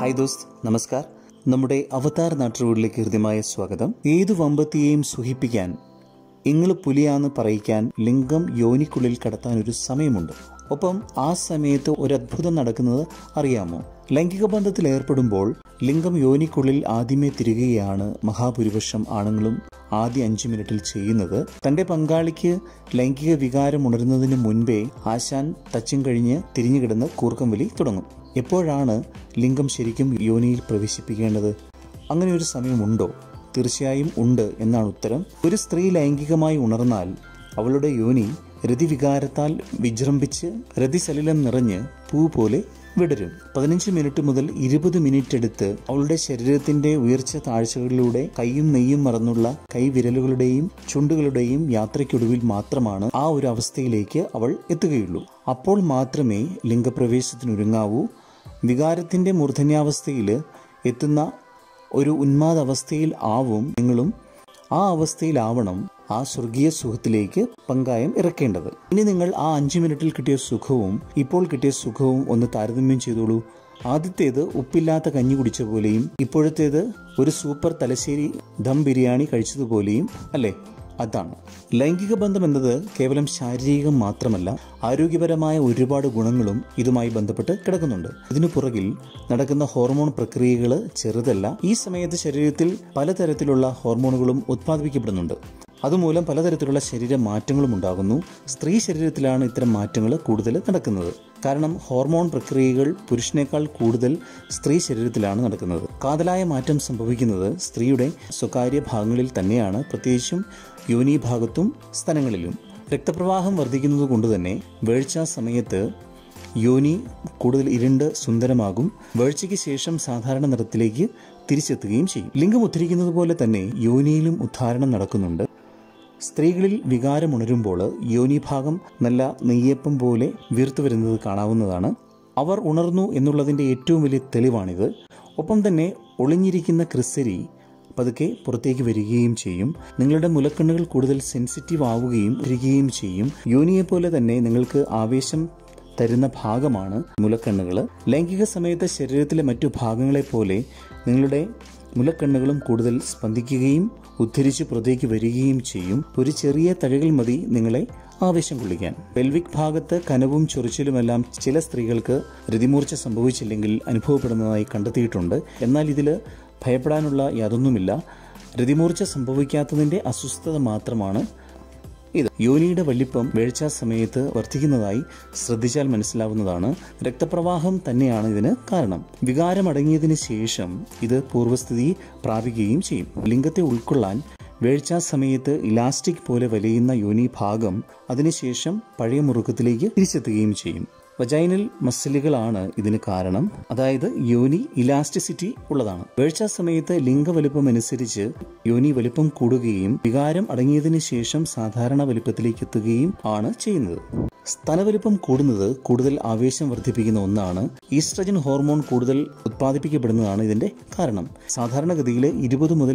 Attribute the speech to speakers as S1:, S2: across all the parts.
S1: Hi ദോസ്ത്, നമസ്കാർ. നമ്മുടെ അവതാർ നാട്ടുകളിലേക്ക് ഹൃദ്യമായ സ്വാഗതം. ഏതു വമ്പത്തിയെയും സുഖിപ്പിക്കാൻ ഇങ്ങള് പുലിയാന്ന് പറയിക്കാൻ ലിംഗം യോനിക്കുള്ളിൽ കടത്താൻ ഒരു സമയമുണ്ട്. ഒപ്പം ആ സമയത്ത് ഒരു അത്ഭുതം നടക്കുന്നത് അറിയാമോ? ലൈംഗിക ബന്ധത്തിൽ ഏർപ്പെടുമ്പോൾ ലിംഗം യോനിക്കുള്ളിൽ ആദ്യമേ തിരികുകയാണ് മഹാഭൂരിപക്ഷം ആണുങ്ങളും ആദ്യ 5 മിനിറ്റിൽ ചെയ്യുന്നത്. തന്റെ പങ്കാളിക്ക് ലൈംഗിക വികാരം ഉണരുന്നതിന് മുൻപേ ആശാൻ തച്ചും കഴിഞ്ഞ് തിരിഞ്ഞുകിടന്ന് കൂർക്കം വലി തുടങ്ങും. എപ്പോഴാണ് ലിംഗം ശരിക്കും യോനിയിൽ പ്രവേശിപ്പിക്കേണ്ടത്? അങ്ങനെ ഒരു സമയമുണ്ടോ? തീർച്ചയായും ഉണ്ട് എന്നാണ് ഉത്തരം. ഒരു സ്ത്രീ ലൈംഗികമായി ഉണർന്നാൽ അവളുടെ യോനി രതിവികാരത്താൽ വിജൃംഭിച്ച് രതിസലിലം നിറഞ്ഞ് പൂ പോലെ വിടരും. 15 മിനിറ്റ് മുതൽ 20 മിനിറ്റ് എടുത്ത് അവളുടെ ശരീരത്തിന്റെ ഉയർച്ച താഴ്ചകളിലൂടെ കൈയും നെയ്യും മറന്നുള്ള കൈവിരലുകളുടെയും ചുണ്ടുകളുടെയും യാത്രയ്ക്കൊടുവിൽ മാത്രമാണ് ആ ഒരു അവസ്ഥയിലേക്ക് അവൾ എത്തുകയുള്ളൂ. അപ്പോൾ മാത്രമേ ലിംഗപ്രവേശത്തിനൊരുങ്ങാവൂ. വികാരത്തിന്റെ മൂർധന്യാവസ്ഥയിൽ എത്തുന്ന ഒരു ഉന്മാദാവസ്ഥയിൽ ആവും നിങ്ങളും. ആ അവസ്ഥയിലാവണം ആ സ്വർഗീയ സുഖത്തിലേക്ക് പങ്കായം ഇറക്കേണ്ടത്. ഇനി നിങ്ങൾ ആ 5 മിനിറ്റിൽ കിട്ടിയ സുഖവും ഇപ്പോൾ കിട്ടിയ സുഖവും ഒന്ന് താരതമ്യം ചെയ്തോളൂ. ആദ്യത്തേത് ഉപ്പില്ലാത്ത കഞ്ഞി കുടിച്ച പോലെയും ഇപ്പോഴത്തേത് ഒരു സൂപ്പർ തലശ്ശേരി ദം ബിരിയാണി കഴിച്ചതുപോലെയും അല്ലേ? അതാണ് ലൈംഗിക ബന്ധം എന്നത്. കേവലം ശാരീരികം മാത്രമല്ല, ആരോഗ്യപരമായ ഒരുപാട് ഗുണങ്ങളും ഇതുമായി ബന്ധപ്പെട്ട് കിടക്കുന്നുണ്ട്. ഇതിനു പുറകിൽ നടക്കുന്ന ഹോർമോൺ പ്രക്രിയകൾ ചെറുതല്ല. ഈ സമയത്ത് ശരീരത്തിൽ പലതരത്തിലുള്ള ഹോർമോണുകളും ഉത്പാദിപ്പിക്കപ്പെടുന്നുണ്ട്. അതുമൂലം പലതരത്തിലുള്ള ശരീര മാറ്റങ്ങളും ഉണ്ടാകുന്നു. സ്ത്രീ ശരീരത്തിലാണ് ഇത്തരം മാറ്റങ്ങൾ കൂടുതൽ നടക്കുന്നത്. കാരണം ഹോർമോൺ പ്രക്രിയകൾ പുരുഷനേക്കാൾ കൂടുതൽ സ്ത്രീ ശരീരത്തിലാണ് നടക്കുന്നത്. കാതലായ മാറ്റം സംഭവിക്കുന്നത് സ്ത്രീയുടെ സ്വകാര്യ ഭാഗങ്ങളിൽ തന്നെയാണ്, പ്രത്യേകിച്ചും യോനി ഭാഗത്തും സ്തനങ്ങളിലും. രക്തപ്രവാഹം വർദ്ധിക്കുന്നത് കൊണ്ട് തന്നെ വേഴ്ചാ സമയത്ത് യോനി കൂടുതൽ ഇരുണ്ട് സുന്ദരമാകും. വേഴ്ചയ്ക്ക് ശേഷം സാധാരണ നിറത്തിലേക്ക് തിരിച്ചെത്തുകയും ചെയ്യും. ലിംഗം ഉദ്ധരിക്കുന്നത് പോലെ തന്നെ യോനിയിലും ഉദ്ധാരണം നടക്കുന്നുണ്ട്. സ്ത്രീകളിൽ വികാരമുണരുമ്പോൾ യോനി ഭാഗം നല്ല നെയ്യപ്പം പോലെ വീർത്തു വരുന്നത് കാണാവുന്നതാണ്. അവർ ഉണർന്നു എന്നുള്ളതിൻ്റെ ഏറ്റവും വലിയ തെളിവാണിത്. ഒപ്പം തന്നെ ഒളിഞ്ഞിരിക്കുന്ന ക്രിസരി പതുക്കെ പുറത്തേക്ക് വരികയും ചെയ്യും. നിങ്ങളുടെ മുലക്കണ്ണുകൾ കൂടുതൽ സെൻസിറ്റീവ് ആവുകയും ഇരിക്കുകയും ചെയ്യും. യോനിയെപ്പോലെ തന്നെ നിങ്ങൾക്ക് ആവേശം തരുന്ന ഭാഗമാണ് മുലക്കണ്ണുകൾ. ലൈംഗിക സമയത്ത് ശരീരത്തിലെ മറ്റു ഭാഗങ്ങളെപ്പോലെ നിങ്ങളുടെ മുലക്കണ്ണുകളും കൂടുതൽ സ്പന്ദിക്കുകയും ഉദ്ധരിച്ച് പുറത്തേക്ക് വരികയും ചെയ്യും. ഒരു ചെറിയ തഴകൾ മതി നിങ്ങളെ ആവേശം കൊള്ളിക്കാൻ. പെൽവിക് ഭാഗത്ത് കനവും ചൊറിച്ചിലുമെല്ലാം ചില സ്ത്രീകൾക്ക് രതിമൂർച്ച സംഭവിച്ചില്ലെങ്കിൽ അനുഭവപ്പെടുന്നതായി കണ്ടെത്തിയിട്ടുണ്ട്. എന്നാൽ ഇതിൽ ഭയപ്പെടാനുള്ള യാതൊന്നുമില്ല. രതിമൂർച്ച സംഭവിക്കാത്തതിൻ്റെ അസ്വസ്ഥത മാത്രമാണ് ഇത്. യോനിയുടെ വലിപ്പം വേഴ്ചാ സമയത്ത് വർദ്ധിക്കുന്നതായി ശ്രദ്ധിച്ചാൽ മനസ്സിലാവുന്നതാണ്. രക്തപ്രവാഹം തന്നെയാണ് ഇതിന് കാരണം. വികാരം അടങ്ങിയതിന് ശേഷം ഇത് പൂർവ്വസ്ഥിതി പ്രാപിക്കുകയും ചെയ്യും. ലിംഗത്തെ ഉൾക്കൊള്ളാൻ വേഴ്ചാ സമയത്ത് ഇലാസ്റ്റിക് പോലെ വലിയുന്ന യോനി ഭാഗം അതിനുശേഷം പഴയ മുറുക്കത്തിലേക്ക് തിരിച്ചെത്തുകയും ചെയ്യും. വജൈനൽ മസിലുകളാണ് ഇതിന് കാരണം. അതായത് യോനി ഇലാസ്റ്റിസിറ്റി ഉള്ളതാണ്. വേഴ്ചാ സമയത്ത് ലിംഗവലിപ്പം അനുസരിച്ച് യോനി വലിപ്പം കൂടുകയും വികാരം അടങ്ങിയതിനു ശേഷം സാധാരണ വലിപ്പത്തിലേക്ക് എത്തുകയും ആണ് ചെയ്യുന്നത്. സ്തനവലിപ്പം കൂടുന്നത് കൂടുതൽ ആവേശം വർദ്ധിപ്പിക്കുന്ന ഒന്നാണ്. ഈസ്ട്രജൻ ഹോർമോൺ കൂടുതൽ ഉത്പാദിപ്പിക്കപ്പെടുന്നതാണ് ഇതിന്റെ കാരണം. സാധാരണഗതിയിൽ 20 മുതൽ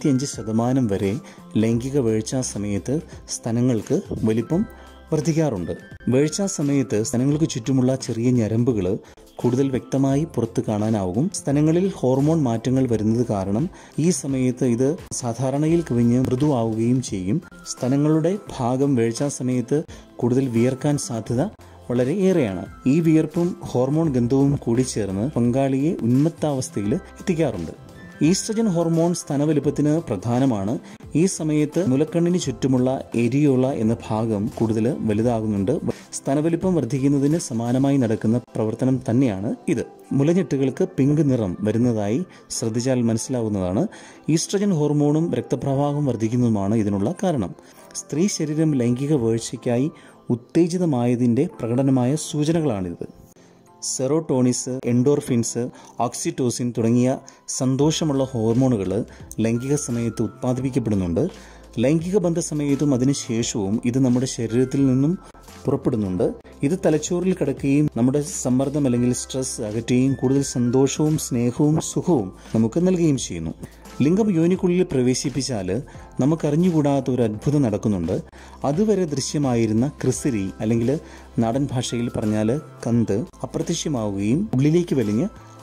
S1: 25% വരെ ലൈംഗിക വേഴ്ചാ സമയത്ത് സ്തനങ്ങൾക്ക് വലിപ്പം വർദ്ധിക്കാറുണ്ട്. വേഴ്ചാ സമയത്ത് സ്തനങ്ങൾക്ക് ചുറ്റുമുള്ള ചെറിയ ഞരമ്പുകൾ കൂടുതൽ വ്യക്തമായി പുറത്ത് കാണാനാവും. സ്തനങ്ങളിൽ ഹോർമോൺ മാറ്റങ്ങൾ വരുന്നത് കാരണം ഈ സമയത്ത് ഇത് സാധാരണയിൽ കവിഞ്ഞ് മൃദുവാവുകയും ചെയ്യും. സ്തനങ്ങളുടെ ഭാഗം വേഴ്ചാ സമയത്ത് കൂടുതൽ വിയർക്കാൻ സാധ്യത വളരെ ഏറെയാണ്. ഈ വിയർപ്പും ഹോർമോൺ ഗന്ധവും കൂടിച്ചേർന്ന് പങ്കാളിയെ ഉന്മത്താവസ്ഥയിൽ എത്തിക്കാറുണ്ട്. ഈസ്ട്രജൻ ഹോർമോൺ സ്തനവലിപ്പത്തിന് പ്രധാനമാണ്. ഈ സമയത്ത് മുലക്കണ്ണിന് ചുറ്റുമുള്ള എരിയോള എന്ന ഭാഗം കൂടുതൽ വലുതാകുന്നുണ്ട്. സ്തനവലിപ്പം വർദ്ധിക്കുന്നതിന് സമാനമായി നടക്കുന്ന പ്രവർത്തനം തന്നെയാണ് ഇത്. മുലഞ്ഞെട്ടുകൾക്ക് പിങ്ക് നിറം വരുന്നതായി ശ്രദ്ധിച്ചാൽ മനസ്സിലാവുന്നതാണ്. ഈസ്ട്രജൻ ഹോർമോണും രക്തപ്രവാഹം വർദ്ധിക്കുന്നതുമാണ് ഇതിനുള്ള കാരണം. സ്ത്രീ ശരീരം ലൈംഗിക വേഴ്ചയ്ക്കായി ഉത്തേജിതമായതിൻ്റെ പ്രകടനമായ സൂചനകളാണിത്. സെറോട്ടോണിസ്, എൻഡോർഫിൻസ്, ഓക്സിറ്റോസിൻ തുടങ്ങിയ സന്തോഷമുള്ള ഹോർമോണുകൾ ലൈംഗിക സമയത്ത് ഉത്പാദിപ്പിക്കപ്പെടുന്നുണ്ട്. ലൈംഗിക ബന്ധ സമയത്തും അതിനുശേഷവും ഇത് നമ്മുടെ ശരീരത്തിൽ നിന്നും പുറപ്പെടുന്നുണ്ട്. ഇത് തലച്ചോറിൽ കിടക്കുകയും നമ്മുടെ സമ്മർദ്ദം അല്ലെങ്കിൽ സ്ട്രെസ് അകറ്റുകയും കൂടുതൽ സന്തോഷവും സ്നേഹവും സുഖവും നമുക്ക് നൽകുകയും ചെയ്യുന്നു. ലിംഗം യോനിക്കുള്ളിൽ പ്രവേശിപ്പിച്ചാൽ നമുക്കറിഞ്ഞുകൂടാത്ത ഒരു അത്ഭുതം നടക്കുന്നുണ്ട്. അതുവരെ ദൃശ്യമായിരുന്ന ക്രിസരി അല്ലെങ്കിൽ നാടൻ ഭാഷയിൽ പറഞ്ഞാൽ കന്ത് അപ്രത്യക്ഷമാവുകയും ഉള്ളിലേക്ക് വലിഞ്ഞ്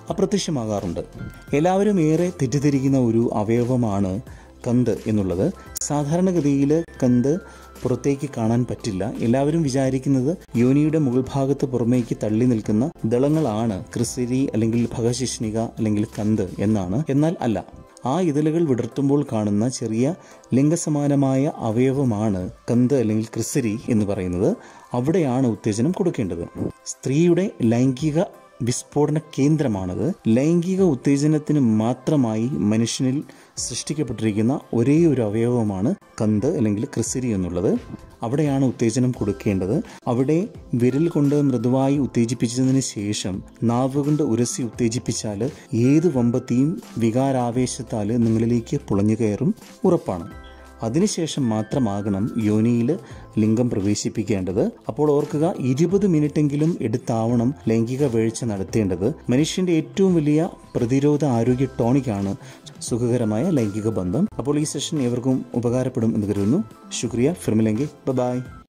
S1: അപ്രത്യക്ഷമാകാറുണ്ട്. എല്ലാവരും ഏറെ തെറ്റിദ്ധരിക്കുന്ന ഒരു അവയവമാണ് കന്ത് എന്നുള്ളത്. സാധാരണഗതിയിൽ കന്ത് പുറത്തേക്ക് കാണാൻ പറ്റില്ല. എല്ലാവരും വിചാരിക്കുന്നത് യോനിയുടെ മുകൾ ഭാഗത്ത് പുറമേക്ക് തള്ളി നിൽക്കുന്ന ദളങ്ങളാണ് ക്രിസരി അല്ലെങ്കിൽ ഭഗശിഷ്ണിക അല്ലെങ്കിൽ കന്ത് എന്നാണ്. എന്നാൽ അല്ല. ആ ഇതളുകൾ വിടർത്തുമ്പോൾ കാണുന്ന ചെറിയ ലിംഗസമാനമായ അവയവമാണ് കന്ത് അല്ലെങ്കിൽ ക്രിസരി എന്ന് പറയുന്നത്. അവിടെയാണ് ഉത്തേജനം കൊടുക്കേണ്ടത്. സ്ത്രീയുടെ ലൈംഗിക വിസ്ഫോടന കേന്ദ്രമാണത്. ലൈംഗിക ഉത്തേജനത്തിന് മാത്രമായി മനുഷ്യനിൽ സൃഷ്ടിക്കപ്പെട്ടിരിക്കുന്ന ഒരേ ഒരു അവയവമാണ് കന്ത് അല്ലെങ്കിൽ ക്രിസരി എന്നുള്ളത്. അവിടെയാണ് ഉത്തേജനം കൊടുക്കേണ്ടത്. അവിടെ വിരൽ കൊണ്ട് മൃദുവായി ഉത്തേജിപ്പിച്ചതിന് ശേഷം നാവ് കൊണ്ട് ഉരസി ഉത്തേജിപ്പിച്ചാൽ ഏത് വമ്പത്തിയും വികാരാവേശത്താൽ നിങ്ങളിലേക്ക് പുളഞ്ഞു കയറും ഉറപ്പാണ്. അതിനുശേഷം മാത്രമാകണം യോനിയിൽ ലിംഗം പ്രവേശിപ്പിക്കേണ്ടത്. അപ്പോൾ ഓർക്കുക, 20 മിനിറ്റെങ്കിലും എടുത്താവണം ലൈംഗിക വീഴ്ച നടത്തേണ്ടത്. മനുഷ്യന്റെ ഏറ്റവും വലിയ പ്രതിരോധ ആരോഗ്യ ടോണിക്കാണ് സുഖകരമായ ലൈംഗിക ബന്ധം. അപ്പോൾ ഈ സെഷൻ ഏവർക്കും ഉപകാരപ്പെടും എന്ന് കരുതുന്നു. ശുക്രിയ. ഫിർ മിലേംഗെ. ബൈ.